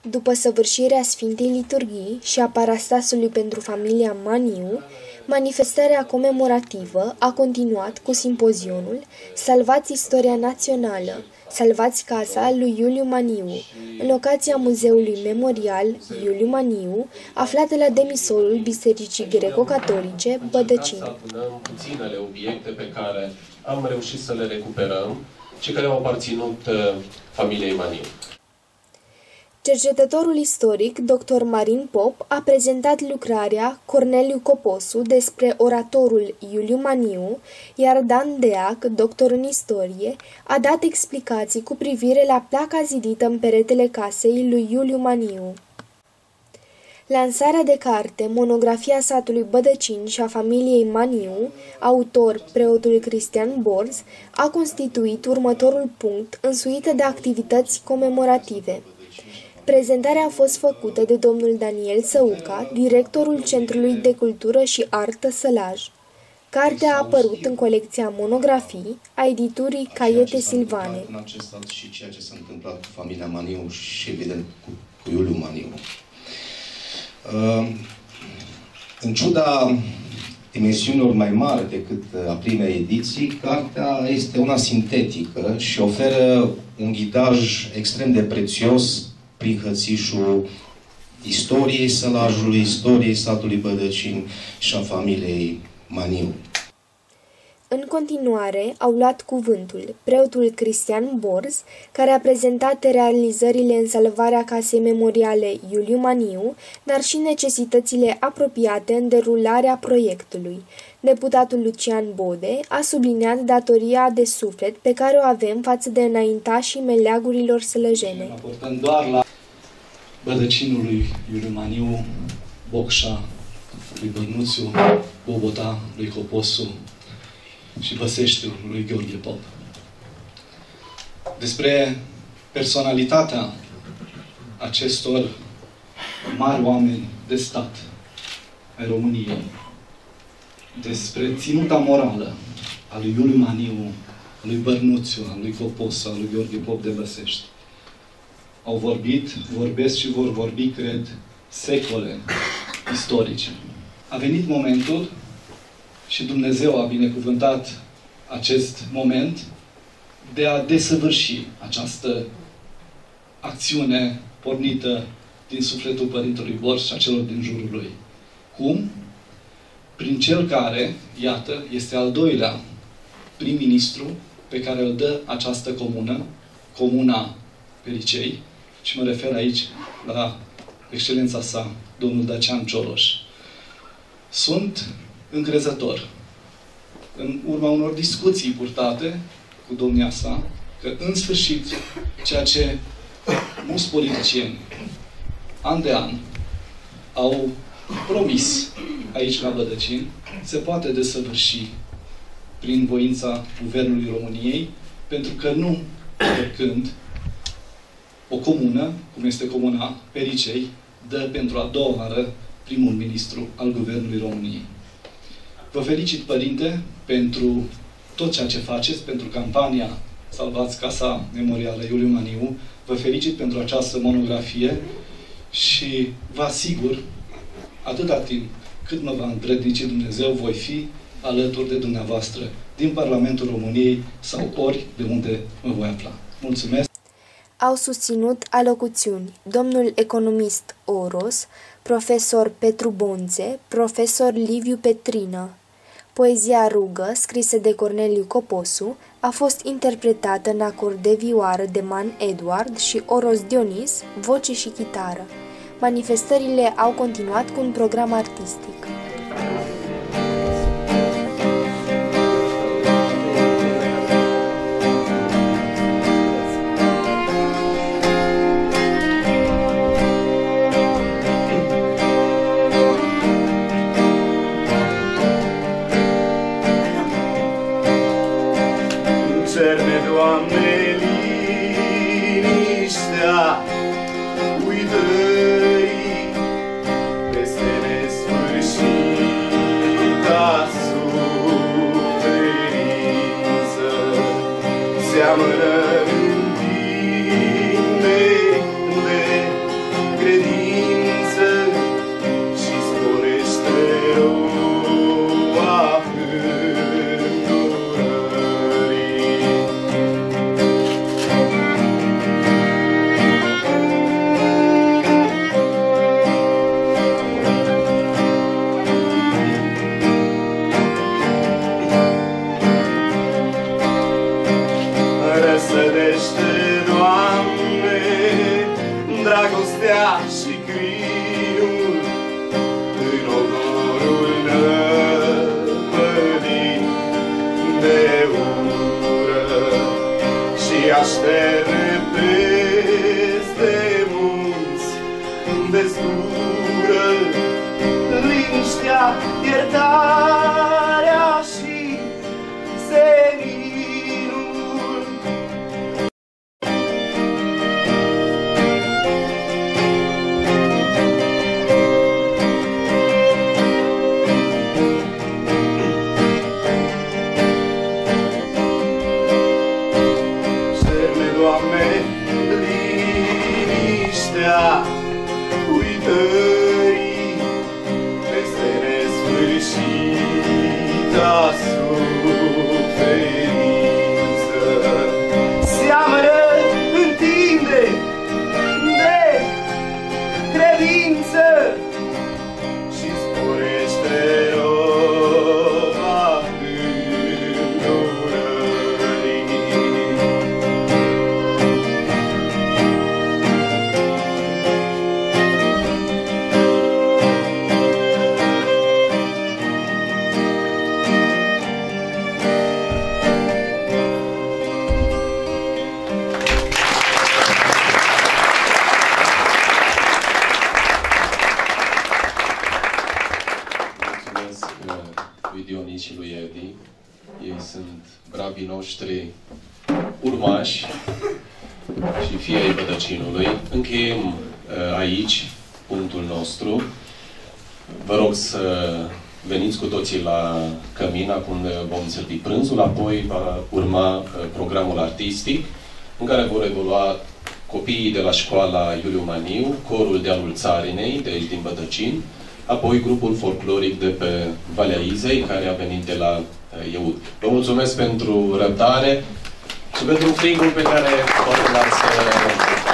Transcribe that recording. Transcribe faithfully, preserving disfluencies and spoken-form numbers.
După săvârșirea Sfintei Liturghii și a parastasului pentru familia Maniu, manifestarea comemorativă a continuat cu simpozionul Salvați istoria națională, salvați casa lui Iuliu Maniu, în locația Muzeului Memorial Iuliu Maniu, aflată la demisolul Bisericii Greco-Catolice Bădăcini. Adunăm puținele obiecte pe care am reușit să le recuperăm și care au aparținut familiei Maniu. Cercetătorul istoric, doctor Marin Pop, a prezentat lucrarea Corneliu Coposu despre oratorul Iuliu Maniu, iar Dan Deac, doctor în istorie, a dat explicații cu privire la placa zidită în peretele casei lui Iuliu Maniu. Lansarea de carte Monografia satului Bădăcini și a familiei Maniu, autor preotul Cristian Borz, a constituit următorul punct însuită de activități comemorative. Prezentarea a fost făcută de domnul Daniel Săuca, directorul Centrului de Cultură și Artă Sălaj. Cartea a apărut în colecția Monografii a editurii Caiete Silvane. În acest an și ceea ce s-a întâmplat cu familia Maniu și, evident, cu, cu Iuliu Maniu. Uh, în ciuda dimensiunilor mai mari decât a primei ediții, cartea este una sintetică și oferă un ghidaj extrem de prețios prin hățișul istoriei Sălajului, istoriei satului Bădăcini și a familiei Maniu. În continuare, au luat cuvântul preotul Cristian Borz, care a prezentat realizările în salvarea casei memoriale Iuliu Maniu, dar și necesitățile apropiate în derularea proiectului. Deputatul Lucian Bode a subliniat datoria de suflet pe care o avem față de înaintașii meleagurilor sălăjene. Raportând doar la Bădăcinul lui Iuliu Maniu, Bocșa, lui Bărnuțiu, Bobota, lui Coposu și Băseștiu, lui Gheorghe Pop. Despre personalitatea acestor mari oameni de stat ai României, despre ținuta morală a lui Iuliu Maniu, a lui Bărnuțiu, a lui Coposu, a lui Gheorghe Pop de Băsești, au vorbit, vorbesc și vor vorbi, cred, secole istorice. A venit momentul și Dumnezeu a binecuvântat acest moment de a desăvârși această acțiune pornită din sufletul Părintelui Borz și a celor din jurul lui. Cum? Prin cel care, iată, este al doilea prim-ministru pe care îl dă această comună, Comuna Pericei, și mă refer aici la excelența sa, domnul Dacian Cioloș. Sunt încrezător, în urma unor discuții purtate cu domnia sa, că în sfârșit, ceea ce mulți politicieni, an de an, au promis aici la Bădăcini, se poate desăvârși prin voința Guvernului României, pentru că nu oricând o comună, cum este Comuna Pericei, dă pentru a doua oară primul ministru al Guvernului României. Vă felicit, Părinte, pentru tot ceea ce faceți, pentru campania Salvați Casa Memorială Iuliu Maniu. Vă felicit pentru această monografie și vă asigur, atâta timp cât mă va îndrădnici Dumnezeu, voi fi alături de dumneavoastră din Parlamentul României sau ori de unde mă voi afla. Mulțumesc! Au susținut alocuțiuni domnul economist Oros, profesor Petru Bonțe, profesor Liviu Petrină. Poezia Rugă, scrisă de Corneliu Coposu, a fost interpretată în acord de vioară de Man Edward și Oros Dionis, voce și chitară. Manifestările au continuat cu un program artistic. Cerne, Doamne, liniștea uitării peste nesfârșit. și crinul în ogorul năpădit de ură și așterne peste munți de zbură liniștea, iertarea și seninul. Șterne, Doamne, liniștea uitării peste nesfârșita suferință. Seamănă întinde de credință și sporește roba îndurării. Mulțumesc lui Dionis și lui Edi. Ei sunt bravii noștri urmași și fii ai Bădăcinului. Încheiem aici punctul nostru. Vă rog să veniți cu toții la cămin acum vom servi prânzul, apoi va urma programul artistic în care vor evolua copiii de la școala Iuliu Maniu, corul Dealul Țarinei, de aici din Bădăcin, apoi grupul folcloric de pe Valea Izei, care a venit de la Ieud. Vă mulțumesc pentru răbdare și pentru frigul pe care poate l-ați